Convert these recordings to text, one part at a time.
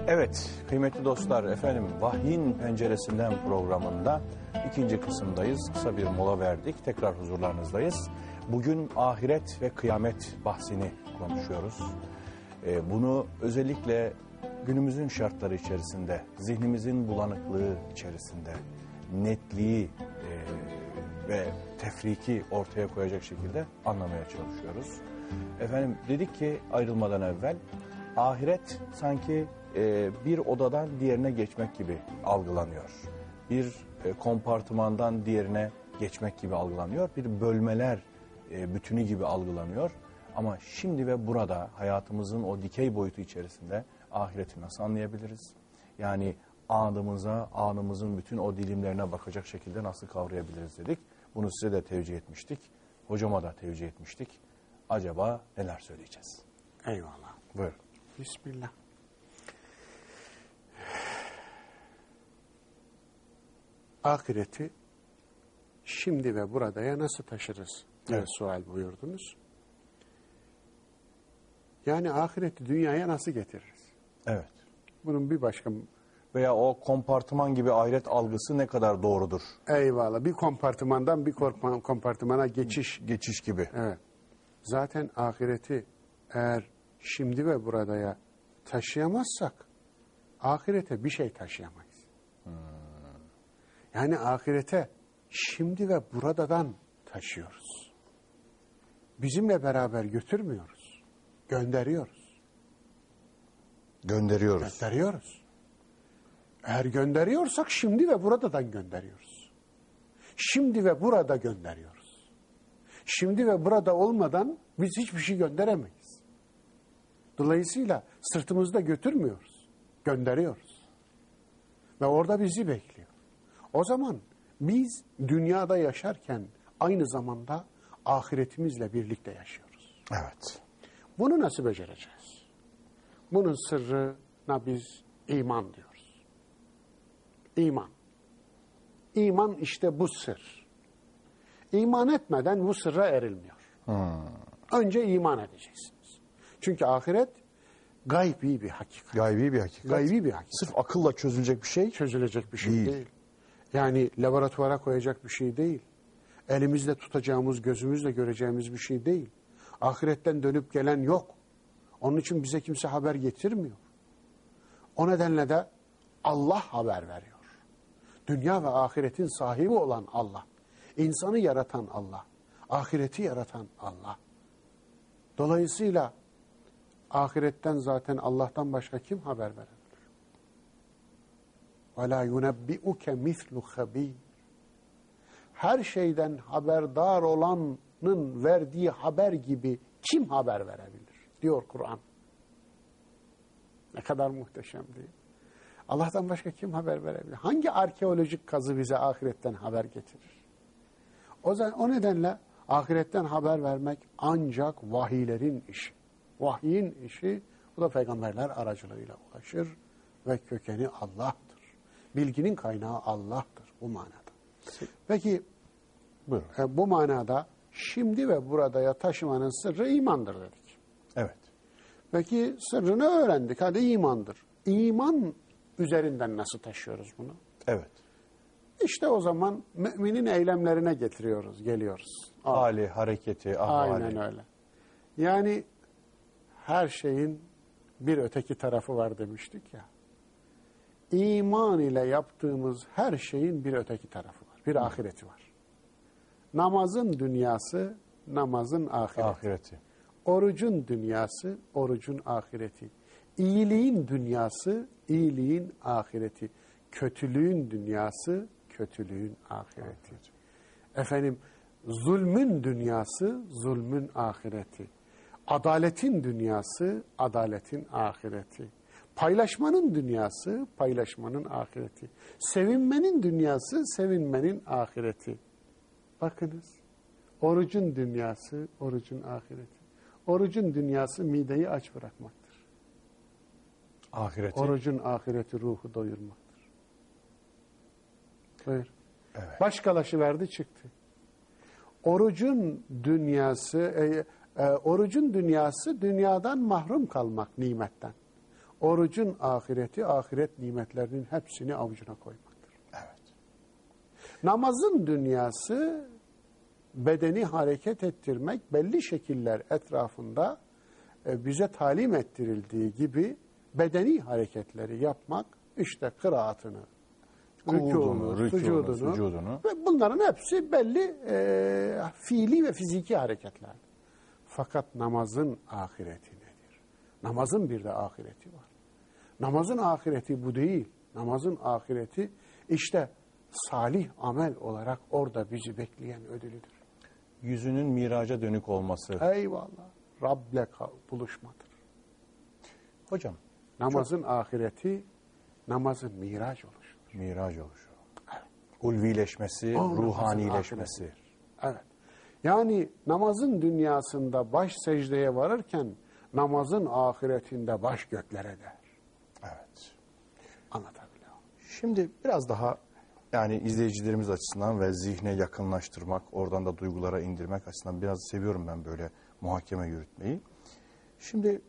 Evet, kıymetli dostlar, efendim Vahyin Penceresinden programında ikinci kısımdayız. Kısa bir mola verdik, tekrar huzurlarınızdayız. Bugün ahiret ve kıyamet bahsini konuşuyoruz. Bunu özellikle günümüzün şartları içerisinde, zihnimizin bulanıklığı içerisinde, netliği ve tefriki ortaya koyacak şekilde anlamaya çalışıyoruz. Efendim dedik ki ayrılmadan evvel, ahiret sanki bir odadan diğerine geçmek gibi algılanıyor. Bir kompartımandan diğerine geçmek gibi algılanıyor. Bir bölmeler bütünü gibi algılanıyor. Ama şimdi ve burada hayatımızın o dikey boyutu içerisinde ahireti nasıl anlayabiliriz? Yani anımızın bütün o dilimlerine bakacak şekilde nasıl kavrayabiliriz dedik. Bunu size de tevcih etmiştik. Hocama da tevcih etmiştik. Acaba neler söyleyeceğiz? Eyvallah. Buyurun. Bismillah. Ahireti şimdi ve buradaya nasıl taşırız diye sual buyurdunuz. Yani ahireti dünyaya nasıl getiririz? Evet. Bunun bir başka... Veya o kompartıman gibi ahiret algısı ne kadar doğrudur? Eyvallah. Bir kompartımandan bir kompartımana geçiş. Geçiş gibi. Evet. Zaten ahireti eğer şimdi ve buradaya taşıyamazsak ahirete bir şey taşıyamayız. Yani ahirete şimdi ve buradan taşıyoruz. Bizimle beraber götürmüyoruz. Gönderiyoruz. Gönderiyoruz. Eğer gönderiyorsak şimdi ve buradan gönderiyoruz. Şimdi ve burada gönderiyoruz. Şimdi ve burada olmadan biz hiçbir şey gönderemeyiz. Dolayısıyla sırtımızda götürmüyoruz. Gönderiyoruz. Ve orada bizi bekliyor. O zaman biz dünyada yaşarken aynı zamanda ahiretimizle birlikte yaşıyoruz. Evet. Bunu nasıl becereceğiz? Bunun sırrına biz iman diyoruz. İman. İman işte bu sır. İman etmeden bu sırra erilmiyor. Önce iman edeceksiniz. Çünkü ahiret gaybi bir hakikat. Gaybi bir hakikat. Gaybi bir hakikat. Sırf akılla çözülecek bir şey. Çözülecek bir şey değil. Yani laboratuvara koyacak bir şey değil. Elimizle tutacağımız, gözümüzle göreceğimiz bir şey değil. Ahiretten dönüp gelen yok. Onun için bize kimse haber getirmiyor. O nedenle de Allah haber veriyor. Dünya ve ahiretin sahibi olan Allah. İnsanı yaratan Allah. Ahireti yaratan Allah. Dolayısıyla ahiretten zaten Allah'tan başka kim haber verebilir? وَلَا يُنَبِّئُكَ مِثْلُ خَب۪يرٍ. Her şeyden haberdar olanın verdiği haber gibi kim haber verebilir? Diyor Kur'an. Ne kadar muhteşem değil mi? Allah'tan başka kim haber verebilir? Hangi arkeolojik kazı bize ahiretten haber getirir? O nedenle ahiretten haber vermek ancak vahiylerin işi. Vahyin işi, bu da peygamberler aracılığıyla ulaşır ve kökeni Allah'tır. Bilginin kaynağı Allah'tır bu manada. Peki bu manada şimdi ve buradaya taşımanın sırrı imandır dedik. Evet. Peki sırrını öğrendik. Hadi imandır. İman üzerinden nasıl taşıyoruz bunu? Evet. İşte o zaman müminin eylemlerine geliyoruz. Hali, hareketi, ahvali. Aynen öyle. Yani her şeyin bir öteki tarafı var demiştik ya. İman ile yaptığımız her şeyin bir öteki tarafı var. Bir ahireti var. Namazın dünyası, namazın ahireti. Orucun dünyası, orucun ahireti. İyiliğin dünyası, iyiliğin ahireti. Kötülüğün dünyası, kötülüğün ahireti. Efendim, zulmün dünyası, zulmün ahireti. Adaletin dünyası, adaletin ahireti. Paylaşmanın dünyası, paylaşmanın ahireti. Sevinmenin dünyası, sevinmenin ahireti. Bakınız, orucun dünyası, orucun ahireti. Orucun dünyası mideyi aç bırakmaktır. Ahireti. Orucun ahireti ruhu doyurmaktır. Buyur. Evet. Başkalaşı verdi çıktı. Orucun dünyası dünyadan mahrum kalmak nimetten. Orucun ahireti, ahiret nimetlerinin hepsini avucuna koymaktır. Evet. Namazın dünyası, bedeni hareket ettirmek, belli şekiller etrafında bize talim ettirildiği gibi bedeni hareketleri yapmak, işte kıraatını, Rükûnu, sucudunu ve bunların hepsi belli fiili ve fiziki hareketler. Fakat namazın ahireti nedir? Namazın bir de ahireti var. Namazın ahireti bu değil. Namazın ahireti işte salih amel olarak orada bizi bekleyen ödülüdür. Yüzünün miraca dönük olması. Eyvallah. Rab'le buluşmadır. Hocam. Namazın ahireti, namazın miraç oluşudur. Miraç oluşu. Evet. Ulvileşmesi, ruhanileşmesi. Evet. Yani namazın dünyasında baş secdeye varırken namazın ahiretinde baş göklere der. Evet. Anlatabiliyor. Şimdi biraz daha yani izleyicilerimiz açısından ve zihne yakınlaştırmak, oradan da duygulara indirmek açısından biraz seviyorum ben böyle muhakeme yürütmeyi. Şimdi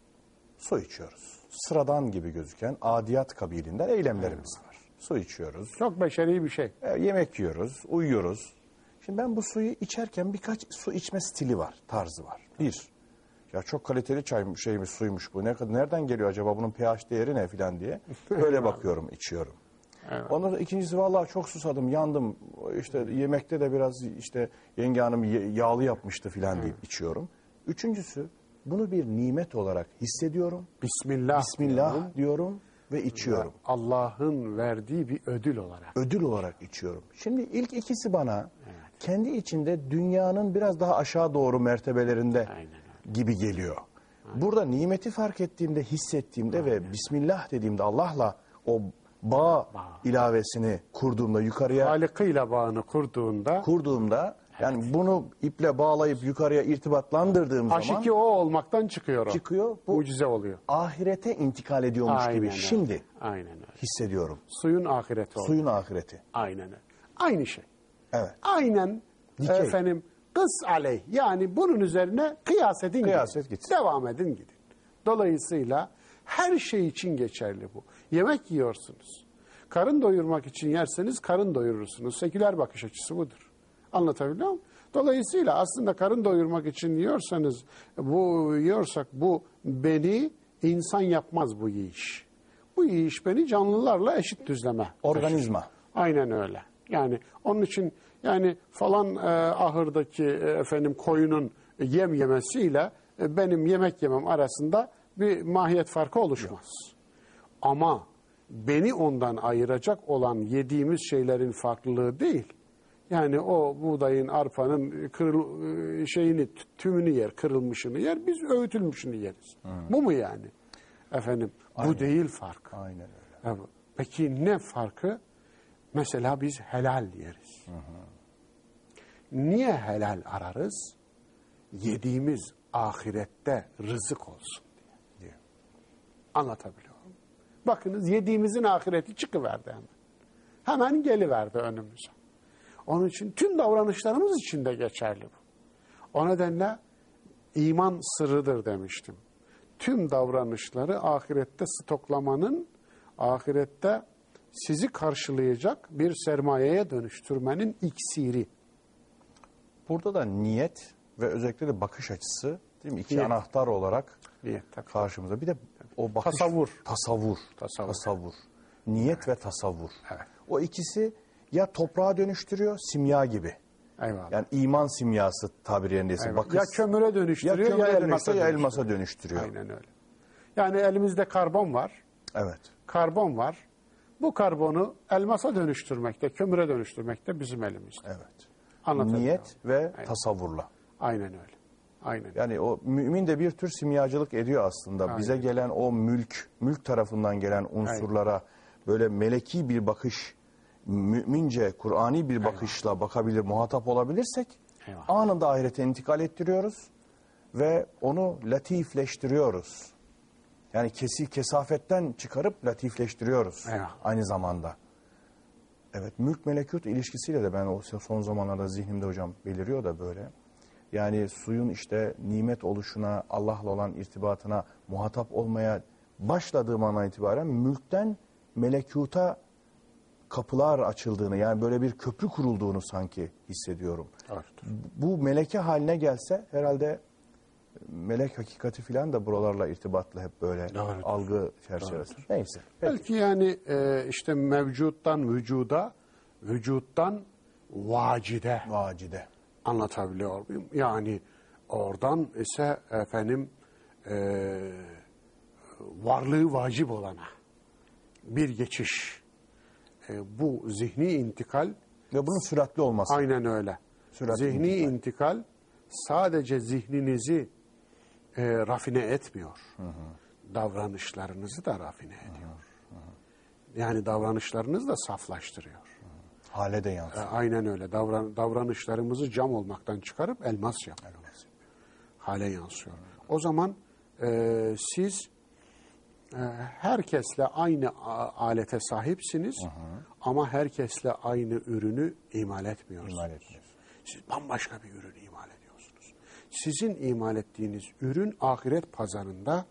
su içiyoruz. Sıradan gibi gözüken adiyat kabilinden eylemlerimiz var. Su içiyoruz. Çok beşeri bir şey. Yemek yiyoruz, uyuyoruz. Şimdi ben bu suyu içerken birkaç su içme stili var, tarzı var. Bir, ya çok kaliteli çaymış, suymuş bu. Nereden geliyor acaba, bunun pH değeri ne falan diye. Böyle bakıyorum, içiyorum. Evet. Ondan sonra ikincisi, vallahi çok susadım, yandım. İşte yemekte de biraz işte yenge hanım yağlı yapmıştı falan deyip içiyorum. Üçüncüsü, bunu bir nimet olarak hissediyorum. Bismillah diyorum ve içiyorum. Allah'ın verdiği bir ödül olarak. Ödül olarak içiyorum. Şimdi ilk ikisi bana kendi içinde dünyanın biraz daha aşağı doğru mertebelerinde gibi geliyor. Burada nimeti fark ettiğimde, hissettiğimde ve Bismillah dediğimde, Allah'la o bağ ilavesini kurduğumda yukarıya... Halıkıyla bağını kurduğunda yani bunu iple bağlayıp yukarıya irtibatlandırdığım zaman... Hakiki o olmaktan çıkıyor o. Çıkıyor. Bu mucize oluyor. Ahirete intikal ediyormuş gibi şimdi hissediyorum. Suyun ahireti oluyor. Suyun ahireti. Aynen öyle. Aynı şey. Evet. Aynen efendim kıs aleyh. Yani bunun üzerine kıyas edin gidin. Devam edin gidin. Dolayısıyla her şey için geçerli bu. Yemek yiyorsunuz. Karın doyurmak için yerseniz karın doyurursunuz. Seküler bakış açısı budur. Anlatabiliyor muyum? Dolayısıyla aslında karın doyurmak için yiyorsanız, yiyorsak bu beni insan yapmaz bu yiyiş. Bu yiyiş beni canlılarla eşit düzleme. Organizma. Taşır. Aynen öyle. Yani onun için yani falan ahırdaki koyunun yem yemesiyle benim yemek yemem arasında bir mahiyet farkı oluşmaz. Yok. Ama beni ondan ayıracak olan yediğimiz şeylerin farklılığı değil. Yani o buğdayın, arpanın tümünü yer, kırılmışını yer, biz öğütülmüşünü yeriz. Bu mu yani? Bu değil fark. Aynen öyle. Peki ne farkı? Mesela biz helal yeriz. Niye helal ararız? Yediğimiz ahirette rızık olsun diye. Anlatabiliyor muyum? Bakınız yediğimizin ahireti çıkıverdi hemen. Hemen geliverdi önümüze. Onun için tüm davranışlarımız için de geçerli bu. O nedenle iman sırrıdır demiştim. Tüm davranışları ahirette stoklamanın, ahirette sizi karşılayacak bir sermayeye dönüştürmenin iksiri. Burada da niyet ve özellikle de bakış açısı, değil mi? İki anahtar olarak karşımıza. Bir de o bakış... Tasavvur. Niyet ve tasavvur. Evet. O ikisi ya toprağa dönüştürüyor, simya gibi. Eyvallah. Yani iman simyası tabiri yerindeyse. Ya kömüre dönüştürüyor ya elmasa dönüştürüyor. Aynen öyle. Yani elimizde karbon var. Evet. Karbon var. Bu karbonu elmasa dönüştürmekte, kömüre dönüştürmekte bizim elimizde. Evet. Niyet ve tasavvurla. Aynen öyle. Aynen. Yani o mümin de bir tür simyacılık ediyor aslında. Aynen. Bize gelen o mülk tarafından gelen unsurlara böyle meleki bir bakış, mümince, Kur'ani bir bakışla bakabilir, muhatap olabilirsek anında ahirete intikal ettiriyoruz ve onu latifleştiriyoruz. Yani kesafetten çıkarıp latifleştiriyoruz aynı zamanda. Evet, mülk melekut ilişkisiyle de ben o son zamanlarda zihnimde hocam beliriyor da böyle. Yani suyun işte nimet oluşuna, Allah'la olan irtibatına muhatap olmaya başladığım andan itibaren mülkten melekuta kapılar açıldığını, yani böyle bir köprü kurulduğunu sanki hissediyorum. Evet. Bu meleke haline gelse herhalde melek hakikati filan da buralarla irtibatlı, hep böyle Evet. algı çerçevesi. Neyse. Peki. Belki yani işte mevcuttan vücuda, vücuttan vacide Vacide. anlatabiliyor muyum? Yani oradan ise efendim varlığı vacip olana bir geçiş. Bu zihni intikal Ve bunun süratli olması. aynen öyle. Süratli Zihni intikal. intikal sadece zihninizi rafine etmiyor. Davranışlarınızı da rafine ediyor. Yani davranışlarınızı da saflaştırıyor. Hale de yansıyor. Aynen öyle. Davranışlarımızı cam olmaktan çıkarıp elmas yapıyor. Hale yansıyor. O zaman siz herkesle aynı alete sahipsiniz ama herkesle aynı ürünü imal etmiyorsunuz. İmal etmiyorsunuz. Siz bambaşka bir ürün imal ediyorsunuz. Sizin imal ettiğiniz ürün ahiret pazarında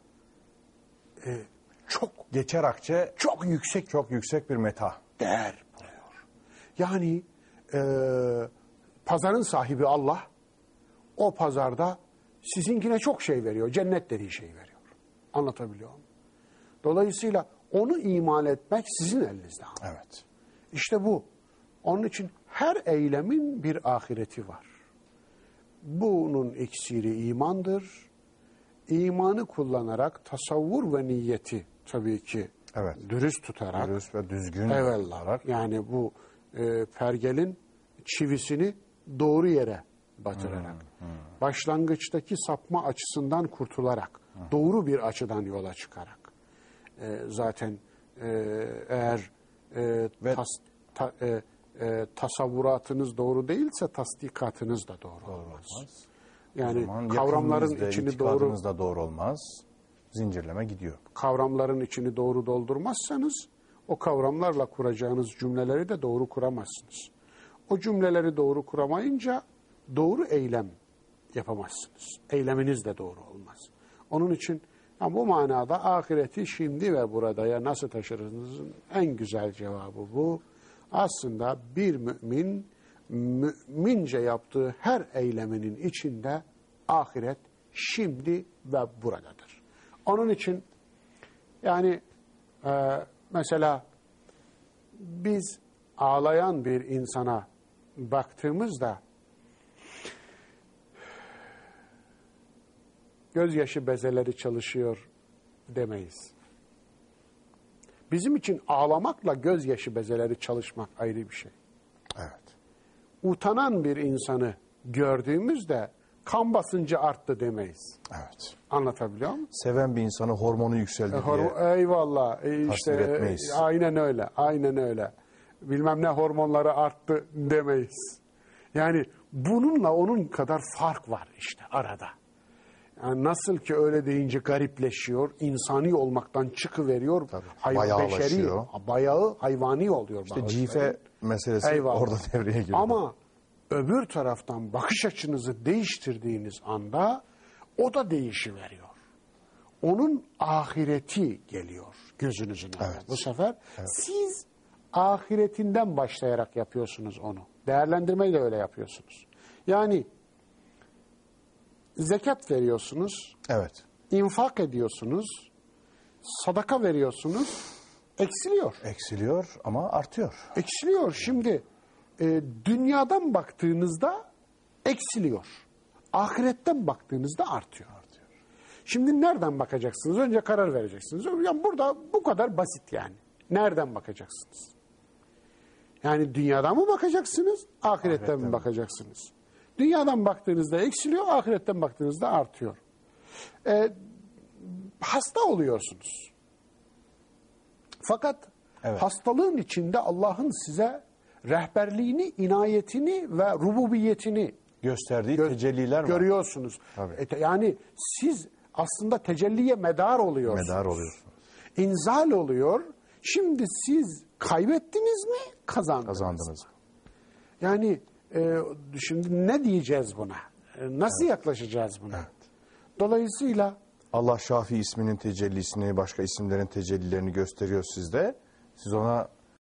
çok Geçer akçe çok yüksek bir meta. değer buluyor. Yani pazarın sahibi Allah, o pazarda sizinkine çok şey veriyor. Cennet dediği şey veriyor. Anlatabiliyor muyum? Dolayısıyla onu imal etmek sizin elinizde. Evet. İşte bu. Onun için her eylemin bir ahireti var. Bunun iksiri imandır. İmanı kullanarak tasavvur ve niyeti tabii ki Evet. dürüst tutarak, Dürüst ve düzgün evellah, olarak. yani bu pergelin çivisini doğru yere batırarak, başlangıçtaki sapma açısından kurtularak, doğru bir açıdan yola çıkarak, zaten eğer tasavvuratınız doğru değilse tasdikatınız da doğru olmaz. Yani kavramların içini doğru da doğru olmaz. Zincirleme gidiyor. kavramların içini doğru doldurmazsanız o kavramlarla kuracağınız cümleleri de doğru kuramazsınız. O cümleleri doğru kuramayınca doğru eylem yapamazsınız. Eyleminiz de doğru olmaz. Onun için bu manada ahireti şimdi ve buradaya nasıl taşırınızın en güzel cevabı bu. Aslında bir mümin mümince yaptığı her eyleminin içinde ahiret şimdi ve buradadır. Onun için yani mesela biz ağlayan bir insana baktığımızda gözyaşı bezeleri çalışıyor demeyiz. Bizim için ağlamakla gözyaşı bezeleri çalışmak ayrı bir şey. Evet. Utanan bir insanı gördüğümüzde kan basıncı arttı demeyiz. Evet. Anlatabiliyor muyum? Seven bir insanı hormonu yükseldi diye Eyvallah. tasvir etmeyiz. Aynen öyle. Aynen öyle. Bilmem ne hormonları arttı demeyiz. Yani bununla onun kadar fark var işte arada. Yani nasıl ki öyle deyince garipleşiyor, insani olmaktan çıkıveriyor, bayağılaşıyor. Bayağı hayvani oluyor. İşte cife meselesi Eyvallah. orada devreye giriyor. Ama öbür taraftan bakış açınızı değiştirdiğiniz anda o da değişiveriyor. Onun ahireti geliyor gözünüzün önüne. Evet. Bu sefer siz ahiretinden başlayarak yapıyorsunuz onu. Değerlendirmeyi de öyle yapıyorsunuz. Yani zekat veriyorsunuz, Evet. infak ediyorsunuz, sadaka veriyorsunuz, eksiliyor. Eksiliyor ama artıyor. Eksiliyor. Şimdi dünyadan baktığınızda eksiliyor. Ahiretten baktığınızda artıyor. Şimdi nereden bakacaksınız? Önce karar vereceksiniz. Yani burada bu kadar basit yani. Nereden bakacaksınız? Yani dünyadan mı bakacaksınız? Ahiretten mi bakacaksınız? Dünyadan baktığınızda eksiliyor, ahiretten baktığınızda artıyor. Hasta oluyorsunuz. Fakat hastalığın içinde Allah'ın size rehberliğini, inayetini ve rububiyetini Gösterdiği tecelliler var. görüyorsunuz. Yani siz aslında tecelliye medar oluyorsunuz. Medar oluyorsunuz. İnzal oluyor. Şimdi siz kaybettiniz mi, kazandınız mı? Yani şimdi ne diyeceğiz buna? Nasıl yaklaşacağız buna? Evet. Dolayısıyla Allah Şafi isminin tecellisini, başka isimlerin tecellilerini gösteriyor sizde. Siz ona